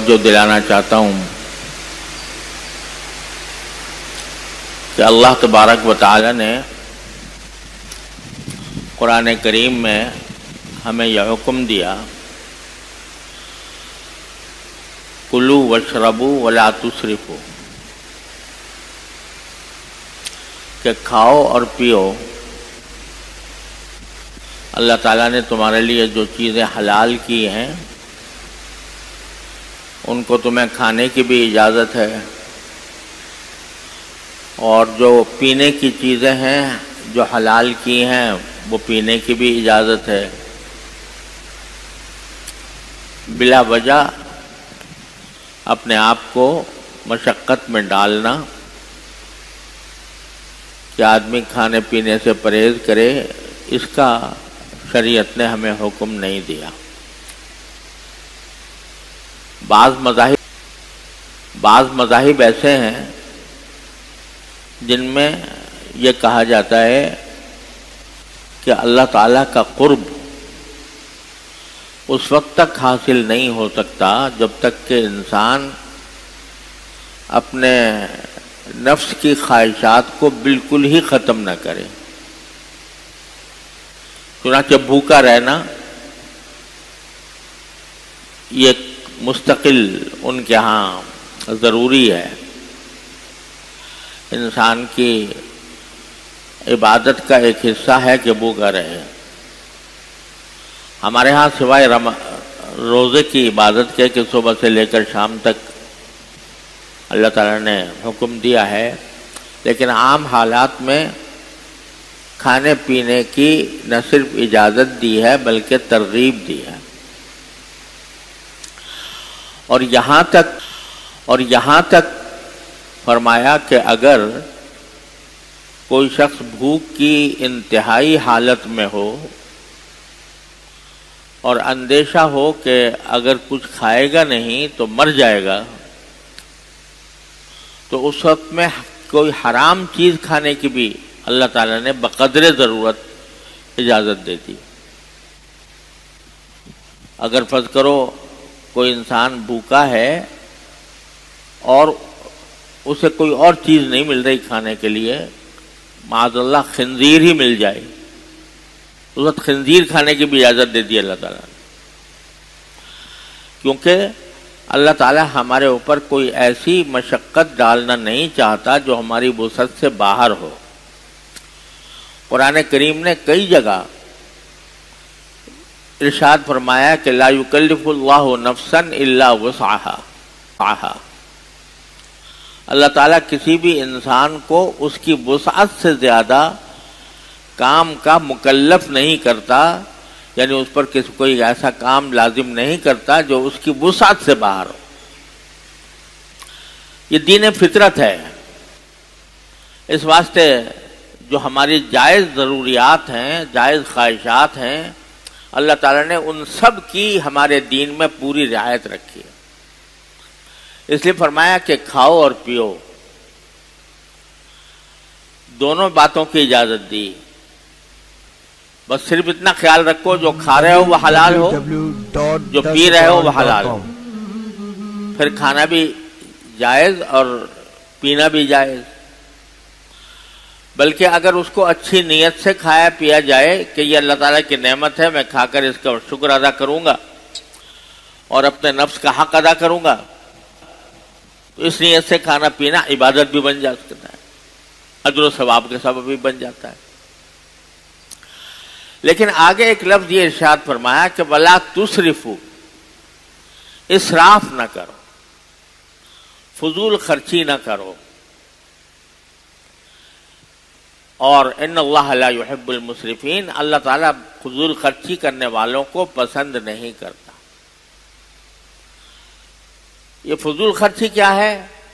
توجہ دلانا چاہتا ہوں کہ اللہ تبارک و تعالی نے قرآن کریم میں ہمیں یہ حکم دیا کلوا واشربوا ولا تسرفوا، کہ کھاؤ اور پیو۔ اللہ تعالیٰ نے تمہارے لیے جو چیزیں حلال کی ہیں ان کو تمہیں کھانے کی بھی اجازت ہے، اور جو پینے کی چیزیں ہیں جو حلال کی ہیں وہ پینے کی بھی اجازت ہے۔ بلا وجہ اپنے آپ کو مشقت میں ڈالنا کہ آدمی کھانے پینے سے پرہیز کرے، اس کا شریعت نے ہمیں حکم نہیں دیا۔ بعض مذاہب ایسے ہیں جن میں یہ کہا جاتا ہے کہ اللہ تعالیٰ کا قرب اس وقت تک حاصل نہیں ہو سکتا جب تک کہ انسان اپنے نفس کی خواہشات کو بالکل ہی ختم نہ کرے۔ چنانچہ بھوکا رہنا یہ مستقل ان کے ہاں ضروری ہے، انسان کی عبادت کا ایک حصہ ہے کہ بھوکا رہے۔ ہمارے ہاں سوائے روزے کی عبادت کے کہ صبح سے لے کر شام تک اللہ تعالیٰ نے حکم دیا ہے، لیکن عام حالات میں کھانے پینے کی نہ صرف اجازت دی ہے بلکہ ترغیب دی ہے۔ اور یہاں تک فرمایا کہ اگر کوئی شخص بھوک کی انتہائی حالت میں ہو اور اندیشہ ہو کہ اگر کچھ کھائے گا نہیں تو مر جائے گا، تو اس وقت میں کوئی حرام چیز کھانے کی بھی اللہ تعالیٰ نے بقدر ضرورت اجازت دے دی۔ اگر فرض کرو کوئی انسان بھوکا ہے اور اسے کوئی اور چیز نہیں مل رہی کھانے کے لیے، معاذ اللہ خنزیر ہی مل جائے، اس وقت خنزیر کھانے کی بھی اجازت دے دی اللہ تعالیٰ نے، کیونکہ اللہ تعالیٰ ہمارے اوپر کوئی ایسی مشقت ڈالنا نہیں چاہتا جو ہماری وسعت سے باہر ہو۔ قرآن کریم نے کئی جگہ ارشاد فرمایا کہ لا یکلف اللہ نفسا الا وسعها، اللہ تعالیٰ کسی بھی انسان کو اس کی وسعت سے زیادہ کام کا مکلف نہیں کرتا، یعنی اس پر کوئی ایسا کام لازم نہیں کرتا جو اس کی وسعت سے باہر ہو۔ یہ دین فطرت ہے، اس واسطے جو ہماری جائز ضروریات ہیں، جائز خواہشات ہیں، اللہ تعالیٰ نے ان سب کی ہمارے دین میں پوری رعایت رکھی ہے۔ اس لیے فرمایا کہ کھاؤ اور پیو، دونوں باتوں کی اجازت دی۔ بس صرف اتنا خیال رکھو جو کھا رہے ہو وہ حلال ہو، جو پی رہے ہو وہ حلال ہو، پھر کھانا بھی جائز اور پینا بھی جائز۔ بلکہ اگر اس کو اچھی نیت سے کھایا پیا جائے کہ یہ اللہ تعالیٰ کی نعمت ہے، میں کھا کر اس کا شکر ادا کروں گا اور اپنے نفس کا حق ادا کروں گا، تو اس نیت سے کھانا پینا عبادت بھی بن جاتا ہے، اجر و ثواب کے سبب بھی بن جاتا ہے۔ لیکن آگے ایک لفظ یہ ارشاد فرمایا کہ وَلَا تُسْرِفُوا، اسراف نہ کرو، فضول خرچی نہ کرو، اور ان اللہ لا يحب المسرفین، اللہ تعالیٰ فضول خرچی کرنے والوں کو پسند نہیں کرتا۔ یہ فضول خرچی کیا ہے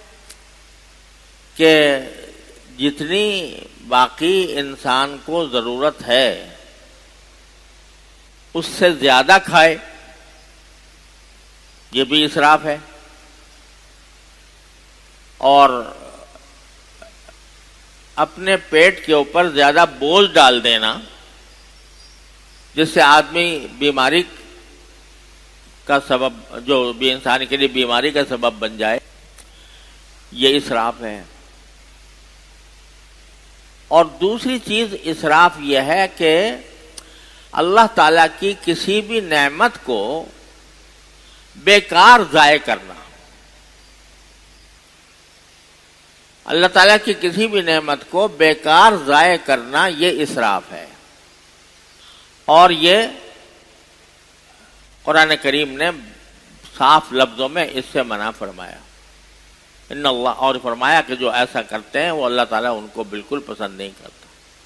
کہ جتنی باقی انسان کو ضرورت ہے اس سے زیادہ کھائے، یہ بھی اسراف ہے، اور اپنے پیٹ کے اوپر زیادہ بوجھ ڈال دینا جس سے آدمی بیماری کا سبب، جو بھی انسان کے لیے بیماری کا سبب بن جائے، یہ اسراف ہے۔ اور دوسری چیز اسراف یہ ہے کہ اللہ تعالیٰ کی کسی بھی نعمت کو بیکار ضائع کرنا، اللہ تعالیٰ کی کسی بھی نعمت کو بیکار ضائع کرنا یہ اسراف ہے۔ اور یہ قرآن کریم نے صاف لفظوں میں اس سے منع فرمایا، ان اللہ، اور فرمایا کہ جو ایسا کرتے ہیں وہ اللہ تعالیٰ ان کو بالکل پسند نہیں کرتا۔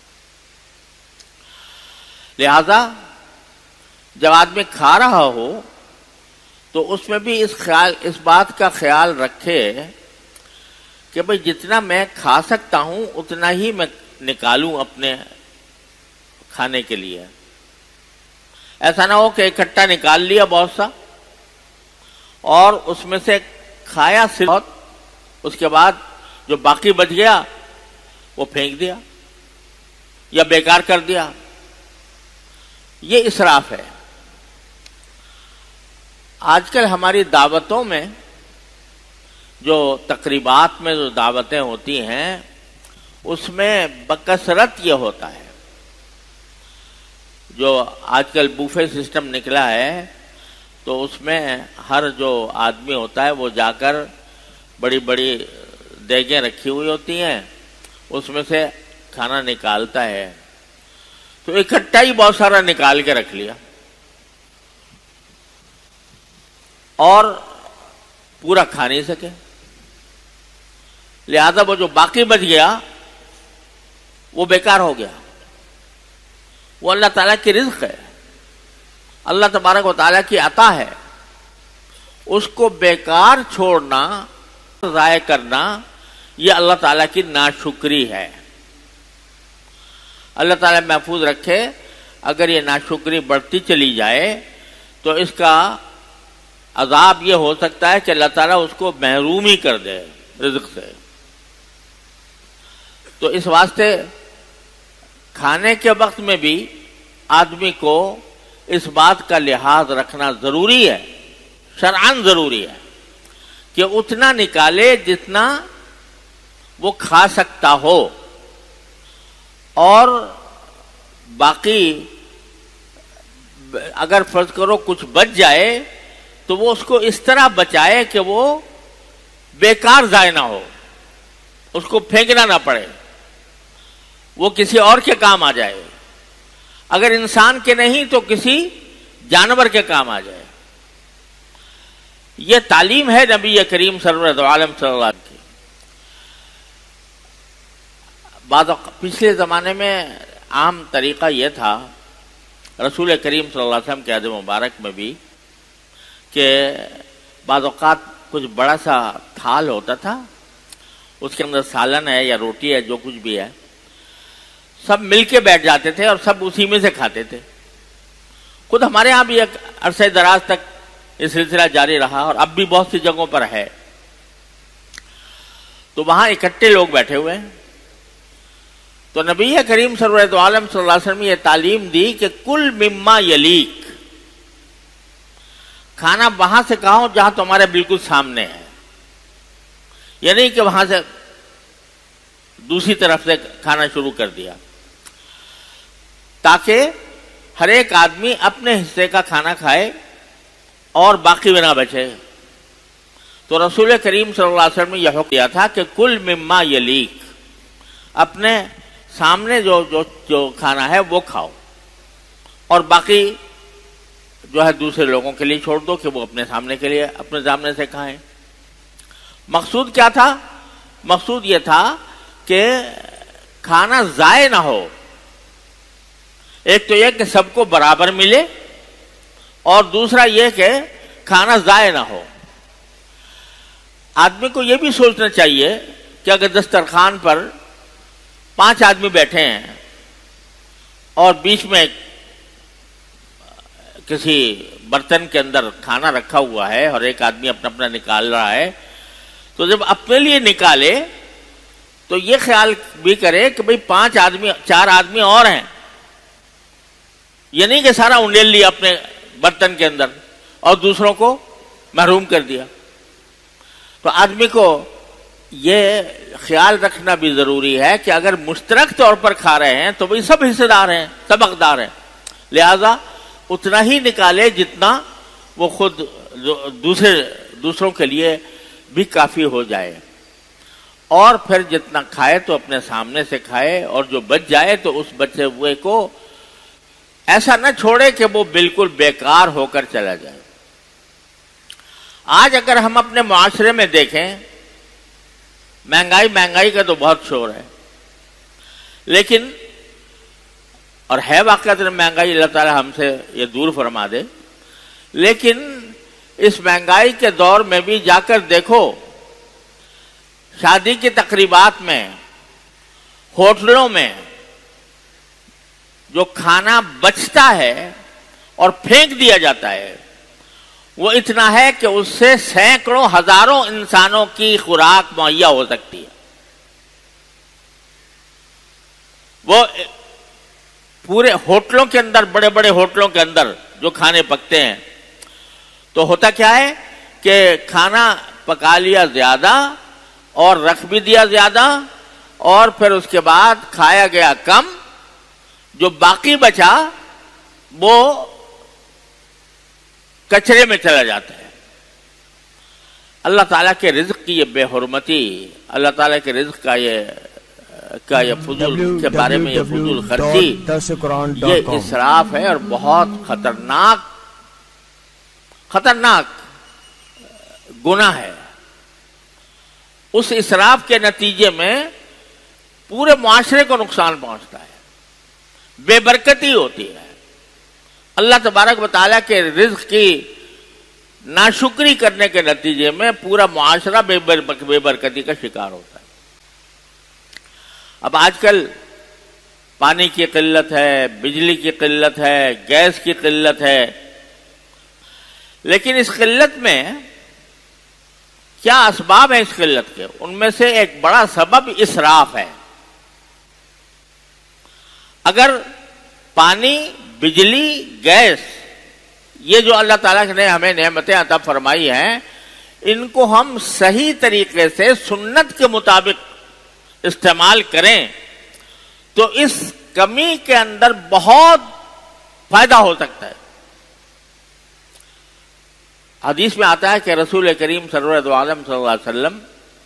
لہذا جب آدمی کھا رہا ہو تو اس میں بھی اس بات کا خیال رکھے کہ بھئی جتنا میں کھا سکتا ہوں اتنا ہی میں نکالوں اپنے کھانے کے لیے۔ ایسا نہ ہو کہ اکٹھا نکال لیا بہت سا اور اس میں سے کھایا صرف، اس کے بعد جو باقی بچ گیا وہ پھینک دیا یا بیکار کر دیا، یہ اسراف ہے۔ آج کل ہماری دعوتوں میں، جو تقریبات میں جو دعوتیں ہوتی ہیں، اس میں بکثرت یہ ہوتا ہے، جو آج کل بوفے سسٹم نکلا ہے، تو اس میں ہر جو آدمی ہوتا ہے وہ جا کر بڑی بڑی دیگیں رکھی ہوئی ہوتی ہیں، اس میں سے کھانا نکالتا ہے، تو اکٹھا ہی بہت سارا نکال کے رکھ لیا اور پورا کھا نہیں سکے، لہذا وہ جو باقی بچ گیا وہ بیکار ہو گیا۔ وہ اللہ تعالیٰ کی رزق ہے، اللہ تبارک و تعالیٰ کی عطا ہے، اس کو بیکار چھوڑنا، ضائع کرنا، یہ اللہ تعالیٰ کی ناشکری ہے۔ اللہ تعالیٰ محفوظ رکھے، اگر یہ ناشکری بڑھتی چلی جائے تو اس کا عذاب یہ ہو سکتا ہے کہ اللہ تعالیٰ اس کو محروم ہی کر دے رزق سے۔ تو اس واسطے کھانے کے وقت میں بھی آدمی کو اس بات کا لحاظ رکھنا ضروری ہے، شرعاً ضروری ہے، کہ اتنا نکالے جتنا وہ کھا سکتا ہو، اور باقی اگر فرض کرو کچھ بچ جائے تو وہ اس کو اس طرح بچائے کہ وہ بیکار ضائع نہ ہو، اس کو پھینکنا نہ پڑے، وہ کسی اور کے کام آ جائے، اگر انسان کے نہیں تو کسی جانور کے کام آ جائے۔ یہ تعلیم ہے نبی کریم سرور عالم صلی اللہ علیہ وسلم کی۔ پچھلے زمانے میں عام طریقہ یہ تھا، رسول کریم صلی اللہ علیہ وسلم کے عہد مبارک میں بھی، کہ بعض اوقات کچھ بڑا سا تھال ہوتا تھا، اس کے اندر سالن ہے یا روٹی ہے، جو کچھ بھی ہے، سب مل کے بیٹھ جاتے تھے اور سب اسی میں سے کھاتے تھے۔ خود ہمارے ہاں بھی ایک عرصہ دراز تک یہ سلسلہ جاری رہا، اور اب بھی بہت سی جگہوں پر ہے۔ تو وہاں اکٹھے لوگ بیٹھے ہوئے ہیں، تو نبی کریم سرور عالم صلی اللہ علیہ وسلم یہ تعلیم دی کہ کل مما یلیک، کھانا وہاں سے کھاؤ جہاں تمہارے بالکل سامنے ہے، یعنی کہ وہاں سے دوسری طرف سے کھانا شروع کر دیا، تاکہ ہر ایک آدمی اپنے حصے کا کھانا کھائے اور باقی بھی نہ بچے۔ تو رسول کریم صلی اللہ علیہ وسلم نے یہ حکم دیا تھا کہ کل مما یلیک، اپنے سامنے جو کھانا ہے وہ کھاؤ، اور باقی جو ہے دوسرے لوگوں کے لیے چھوڑ دو کہ وہ اپنے سامنے سے کھائیں۔ مقصود کیا تھا؟ مقصود یہ تھا کہ کھانا ضائع نہ ہو، ایک تو یہ کہ سب کو برابر ملے، اور دوسرا یہ کہ کھانا ضائع نہ ہو۔ آدمی کو یہ بھی سوچنا چاہیے کہ اگر دسترخوان پر 5 آدمی بیٹھے ہیں اور بیچ میں کسی برتن کے اندر کھانا رکھا ہوا ہے اور ایک آدمی اپنا نکال رہا ہے، تو جب اپنے لیے نکالے تو یہ خیال بھی کرے کہ بھئی 4 آدمی اور ہیں، یہ نہیں کہ سارا انڈیل لیا اپنے برتن کے اندر، اور دوسروں کو محروم کر دیا. تو آدمی کو یہ خیال رکھنا بھی ضروری ہے کہ اگر مشترک طور پر کھا رہے ہیں تو بھئی سب حصے دار ہیں، سب حقدار ہیں، لہذا اتنا ہی نکالے جتنا وہ خود دوسروں کے لیے بھی کافی ہو جائے، اور پھر جتنا کھائے تو اپنے سامنے سے کھائے، اور جو بچ جائے تو اس بچے ہوئے کو ایسا نہ چھوڑے کہ وہ بالکل بیکار ہو کر چلا جائے. آج اگر ہم اپنے معاشرے میں دیکھیں، مہنگائی کا تو بہت شور ہے، لیکن اور ہے واقعہ مہنگائی، اللہ تعالی ہم سے یہ دور فرما دے، لیکن اس مہنگائی کے دور میں بھی جا کر دیکھو، شادی کی تقریبات میں، ہوٹلوں میں جو کھانا بچتا ہے اور پھینک دیا جاتا ہے وہ اتنا ہے کہ اس سے سینکڑوں ہزاروں انسانوں کی خوراک مہیا ہو سکتی ہے. وہ پورے ہوٹلوں کے اندر، بڑے بڑے ہوٹلوں کے اندر جو کھانے پکتے ہیں، تو ہوتا کیا ہے کہ کھانا پکا لیا زیادہ اور رکھ بھی دیا زیادہ، اور پھر اس کے بعد کھایا گیا کم، جو باقی بچا وہ کچرے میں چلا جاتا ہے. اللہ تعالیٰ کے رزق کی یہ بے حرمتی، اللہ تعالیٰ کے رزق کا یہ فضول کے بارے میں یہ فضول خرچی، یہ اسراف ہے اور بہت خطرناک گناہ ہے. اس اسراف کے نتیجے میں پورے معاشرے کو نقصان پہنچتا ہے، بے برکتی ہوتی ہے. اللہ تبارک و تعالیٰ کے رزق کی ناشکری کرنے کے نتیجے میں پورا معاشرہ بے برکتی کا شکار ہوتا ہے. اب آج کل پانی کی قلت ہے، بجلی کی قلت ہے، گیس کی قلت ہے، لیکن اس قلت میں کیا اسباب ہیں؟ اس قلت کے ان میں سے ایک بڑا سبب اسراف ہے. اگر پانی، بجلی، گیس، یہ جو اللہ تعالیٰ نے ہمیں نعمتیں عطا فرمائی ہیں، ان کو ہم صحیح طریقے سے سنت کے مطابق استعمال کریں تو اس کمی کے اندر بہت فائدہ ہو سکتا ہے. حدیث میں آتا ہے کہ رسول کریم سرور دو عالم صلی اللہ علیہ وسلم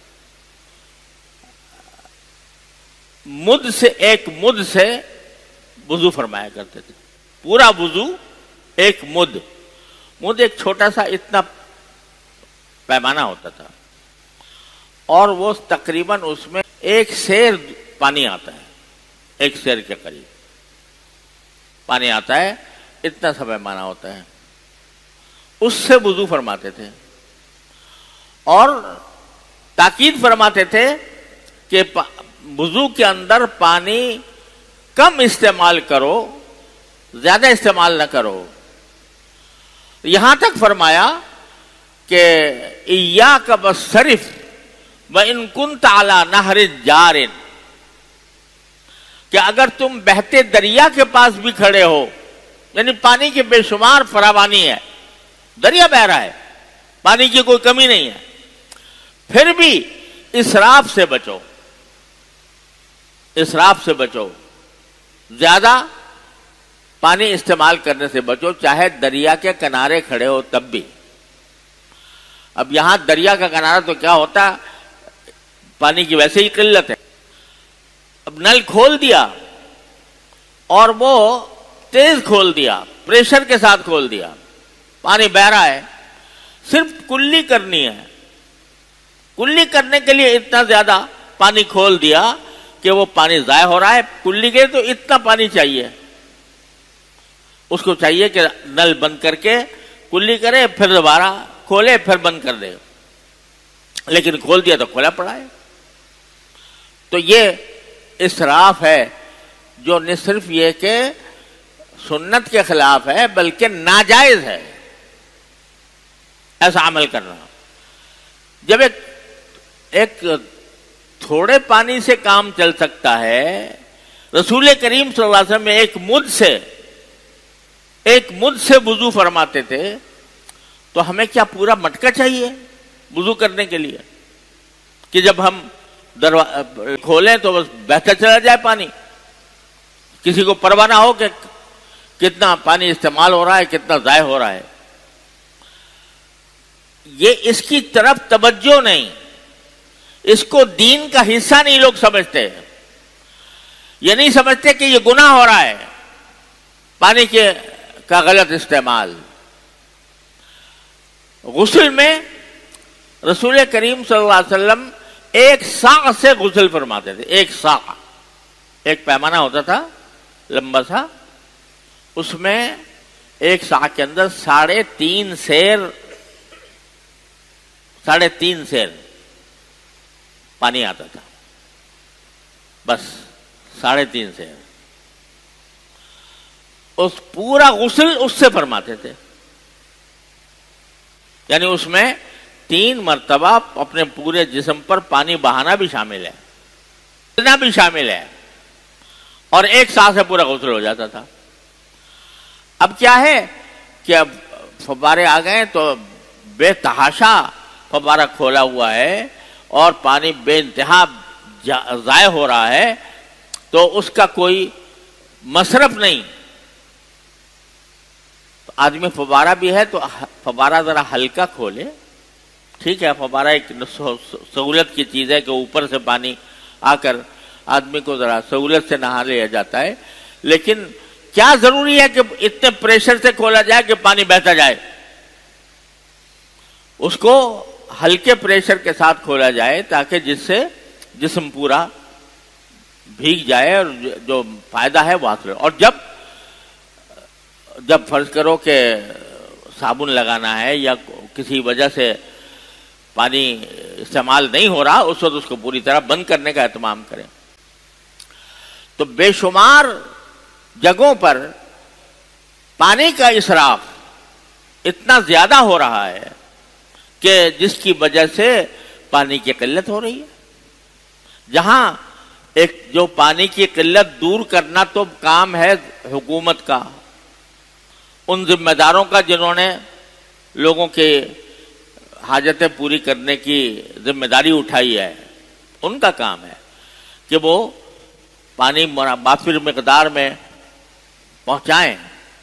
ایک مد سے وضو فرمایا کرتے تھے. پورا وضو ایک مد ایک چھوٹا سا اتنا پیمانہ ہوتا تھا، اور وہ تقریباً اس میں ایک سیر پانی آتا ہے، ایک سیر کے قریب پانی آتا ہے، اتنا سا پیمانہ ہوتا ہے. اس سے وضو فرماتے تھے اور تاکید فرماتے تھے کہ وضو کے اندر پانی کم استعمال کرو، زیادہ استعمال نہ کرو. یہاں تک فرمایا کہ ایاک والصرف وان کنت علی نہر جار، کہ اگر تم بہتے دریا کے پاس بھی کھڑے ہو، یعنی پانی کی بے شمار فراوانی ہے، دریا بہہ رہا ہے، پانی کی کوئی کمی نہیں ہے، پھر بھی اسراف سے بچو، اسراف سے بچو، زیادہ پانی استعمال کرنے سے بچو، چاہے دریا کے کنارے کھڑے ہو تب بھی. اب یہاں دریا کا کنارہ تو کیا ہوتا، پانی کی ویسے ہی قلت ہے، اب نل کھول دیا اور وہ تیز کھول دیا، پریشر کے ساتھ کھول دیا، پانی بہ رہا ہے، صرف کلی کرنی ہے، کلی کرنے کے لیے اتنا زیادہ پانی کھول دیا کہ وہ پانی ضائع ہو رہا ہے. کلی کے تو اتنا پانی چاہیے، اس کو چاہیے کہ نل بند کر کے کلی کرے، پھر دوبارہ کھولے، پھر بند کر دے، لیکن کھول دیا تو کھولا پڑا ہے. تو یہ اسراف ہے جو نہ صرف یہ کہ سنت کے خلاف ہے بلکہ ناجائز ہے ایسا عمل کرنا. جب ایک تھوڑے پانی سے کام چل سکتا ہے، رسول کریم صلی اللہ علیہ وسلم ایک مد سے وضو فرماتے تھے، تو ہمیں کیا پورا مٹکا چاہیے وضو کرنے کے لیے کہ جب ہم کھولیں تو بس بہتا چلا جائے پانی، کسی کو پرواہ نہ ہو کہ کتنا پانی استعمال ہو رہا ہے، کتنا ضائع ہو رہا ہے؟ یہ اس کی طرف توجہ نہیں، اس کو دین کا حصہ نہیں لوگ سمجھتے. یہ نہیں سمجھتے کہ یہ گناہ ہو رہا ہے پانی کا غلط استعمال. غسل میں رسول کریم صلی اللہ علیہ وسلم ایک ساع سے غسل فرماتے تھے. ایک ساع، ایک پیمانہ ہوتا تھا لمبا سا، اس میں ایک ساع کے اندر 3.5 سیر پانی آتا تھا، بس 3.5 سیر. اس پورا غسل اس سے فرماتے تھے، یعنی اس میں 3 مرتبہ اپنے پورے جسم پر پانی بہانا بھی شامل ہے، اتنا بھی شامل ہے، اور ایک ساتھ سے پورا غسل ہو جاتا تھا. اب کیا ہے کہ اب فوارے آ گئے تو بے تحاشا فوارہ کھولا ہوا ہے اور پانی بے انتہا ضائع ہو رہا ہے، تو اس کا کوئی مصرف نہیں. آدمی فوارہ بھی ہے تو فوارہ ذرا ہلکا کھولے، ٹھیک ہے، فوارہ ایک سہولت کی چیز ہے کہ اوپر سے پانی آ کر آدمی کو ذرا سہولت سے نہا لیا جاتا ہے، لیکن کیا ضروری ہے کہ اتنے پریشر سے کھولا جائے کہ پانی بہتا جائے؟ اس کو ہلکے پریشر کے ساتھ کھولا جائے تاکہ جس سے جسم پورا بھیگ جائے اور جو فائدہ ہے وہ حاصل ہو. اور جب فرض کرو کہ صابن لگانا ہے یا کسی وجہ سے پانی استعمال نہیں ہو رہا، اس وقت اس کو پوری طرح بند کرنے کا اہتمام کریں. تو بے شمار جگہوں پر پانی کا اسراف اتنا زیادہ ہو رہا ہے کہ جس کی وجہ سے پانی کی قلت ہو رہی ہے. جہاں جو پانی کی قلت دور کرنا تو کام ہے حکومت کا، ان ذمہ داروں کا جنہوں نے لوگوں کے حاجتیں پوری کرنے کی ذمہ داری اٹھائی ہے، ان کا کام ہے کہ وہ پانی وافر مقدار میں پہنچائیں.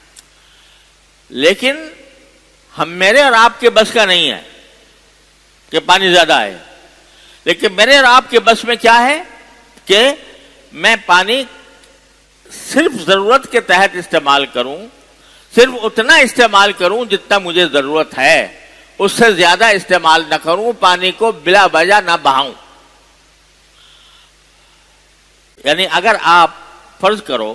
لیکن میرے اور آپ کے بس کا نہیں ہے کہ پانی زیادہ ہے، لیکن میرے اور آپ کے بس میں کیا ہے کہ میں پانی صرف ضرورت کے تحت استعمال کروں، صرف اتنا استعمال کروں جتنا مجھے ضرورت ہے، اس سے زیادہ استعمال نہ کروں، پانی کو بلا وجہ نہ بہاؤں. یعنی اگر آپ فرض کرو،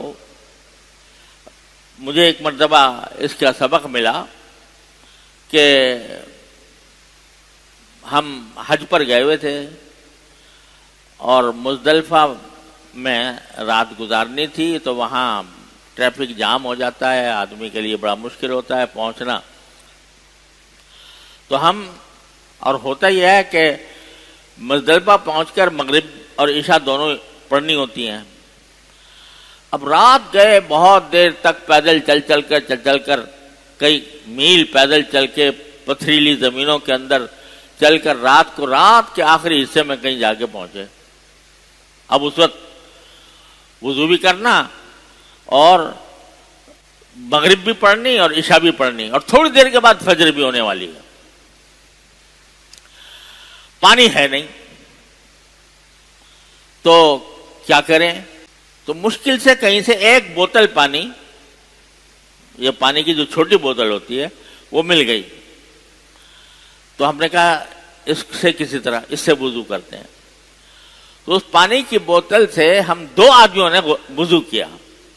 مجھے ایک مرتبہ اس کا سبق ملا کہ ہم حج پر گئے ہوئے تھے اور مزدلفہ میں رات گزارنی تھی، تو وہاں ٹریفک جام ہو جاتا ہے، آدمی کے لیے بڑا مشکل ہوتا ہے پہنچنا. تو اور ہوتا یہ ہے کہ مزدلفہ پہنچ کر مغرب اور عشاء دونوں پڑھنی ہوتی ہیں. اب رات گئے، بہت دیر تک پیدل چل کر کئی میل پیدل چل کے پتھریلی زمینوں کے اندر چل کر رات کے آخری حصے میں کہیں جا کے پہنچے. اب اس وقت وضو بھی کرنا اور مغرب بھی پڑھنی اور عشاء بھی پڑھنی، اور تھوڑی دیر کے بعد فجر بھی ہونے والی ہے. پانی ہے نہیں تو کیا کریں؟ تو مشکل سے کہیں سے ایک بوتل پانی، یہ پانی کی جو چھوٹی بوتل ہوتی ہے وہ مل گئی. تو ہم نے کہا اس سے وضو کرتے ہیں. تو اس پانی کی بوتل سے ہم 2 آدمیوں نے وضو کیا،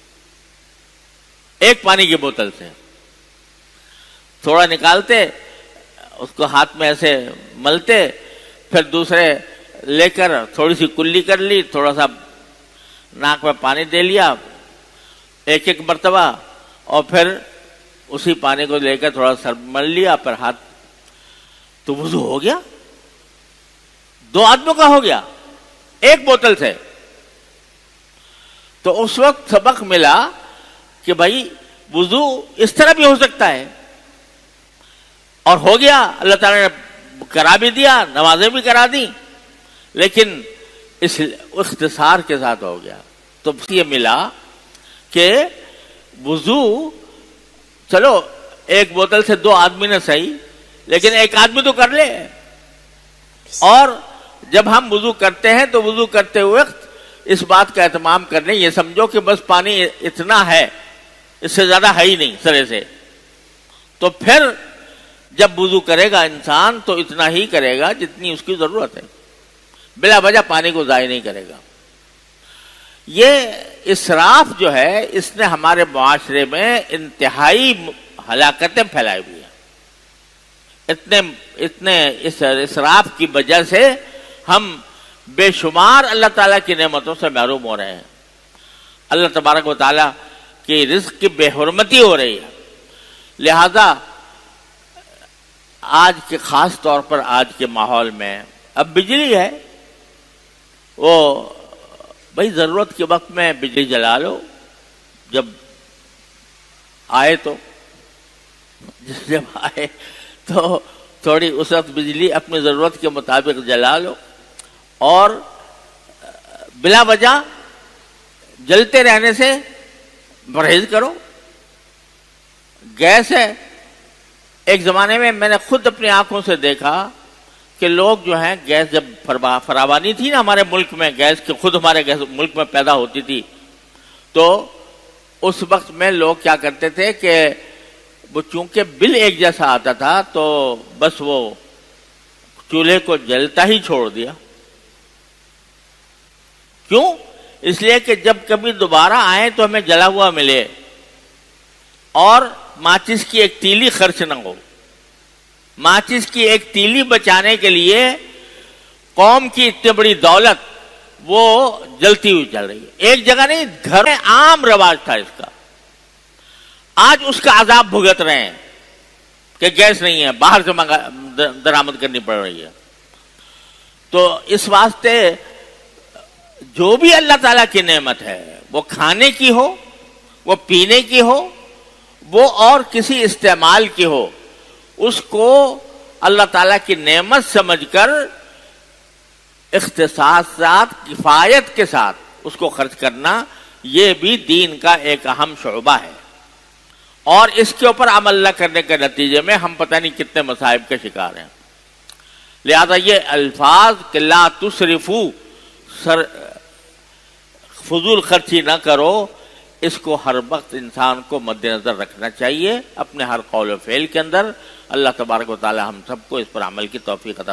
ایک پانی کی بوتل سے. تھوڑا نکالتے، اس کو ہاتھ میں ایسے ملتے، پھر دوسرے لے کر تھوڑی سی کلی کر لی، تھوڑا سا ناک میں پانی دے لیا ایک مرتبہ، اور پھر اسی پانی کو لے کر تھوڑا سر مل لیا، پھر ہاتھ، تو وضو ہو گیا. 2 آدمیوں کا ہو گیا ایک بوتل سے. تو اس وقت سبق ملا کہ بھائی وضو اس طرح بھی ہو سکتا ہے، اور ہو گیا، اللہ تعالیٰ نے کرا بھی دیا، نمازیں بھی کرا دی، لیکن اس اختصار کے ساتھ ہو گیا. تو یہ ملا کہ وضو چلو ایک بوتل سے 2 آدمی نے صحیح، لیکن ایک آدمی تو کر لے. اور جب ہم وضو کرتے ہیں تو وضو کرتے وقت اس بات کا اہتمام کر لیں، یہ سمجھو کہ بس پانی اتنا ہے، اس سے زیادہ ہے ہی نہیں سرے سے. تو پھر جب وضو کرے گا انسان تو اتنا ہی کرے گا جتنی اس کی ضرورت ہے، بلا وجہ پانی کو ضائع نہیں کرے گا. یہ اسراف جو ہے اس نے ہمارے معاشرے میں انتہائی ہلاکتیں پھیلائی ہوئی ہیں. اتنے اس اسراف کی وجہ سے ہم بے شمار اللہ تعالیٰ کی نعمتوں سے محروم ہو رہے ہیں. اللہ تبارک و تعالیٰ کی رزق کی بے حرمتی ہو رہی ہے. لہذا آج کے خاص طور پر آج کے ماحول میں اب بجلی ہے، وہ بھائی ضرورت کے وقت میں بجلی جلا لو، جب آئے تو جب آئے تو تھوڑی اس وقت بجلی اپنی ضرورت کے مطابق جلا لو، اور بلا وجہ جلتے رہنے سے پرہیز کرو. گیس ہے، ایک زمانے میں میں نے خود اپنی آنکھوں سے دیکھا کہ لوگ جو ہیں گیس جب فراوانی تھی نا ہمارے ملک میں، گیس کے خود ہمارے گیس ملک میں پیدا ہوتی تھی، تو اس وقت میں لوگ کیا کرتے تھے کہ وہ چونکہ بل ایک جیسا آتا تھا تو بس وہ چولہے کو جلتا ہی چھوڑ دیا. کیوں؟ اس لیے کہ جب کبھی دوبارہ آئے تو ہمیں جلا ہوا ملے اور ماچس کی ایک تیلی خرچ نہ ہو. ماچس کی ایک تیلی بچانے کے لیے قوم کی اتنی بڑی دولت وہ جلتی ہوئی چل رہی ہے. ایک جگہ نہیں، گھر میں عام رواج تھا اس کا. آج اس کا عذاب بھگت رہے ہیں کہ گیس نہیں ہے، باہر سے درآمد کرنی پڑ رہی ہے. تو اس واسطے جو بھی اللہ تعالیٰ کی نعمت ہے، وہ کھانے کی ہو، وہ پینے کی ہو، وہ اور کسی استعمال کی ہو، اس کو اللہ تعالیٰ کی نعمت سمجھ کر اختصاصات کفایت کے ساتھ اس کو خرچ کرنا، یہ بھی دین کا ایک اہم شعبہ ہے. اور اس کے اوپر عمل نہ کرنے کے نتیجے میں ہم پتہ نہیں کتنے مصائب کے شکار ہیں. لہذا یہ الفاظ کہ لا تسرفو، فضول خرچی نہ کرو، اس کو ہر وقت انسان کو مد نظر رکھنا چاہیے اپنے ہر قول و فعل کے اندر. اللہ تبارک و تعالی ہم سب کو اس پر عمل کی توفیق عطا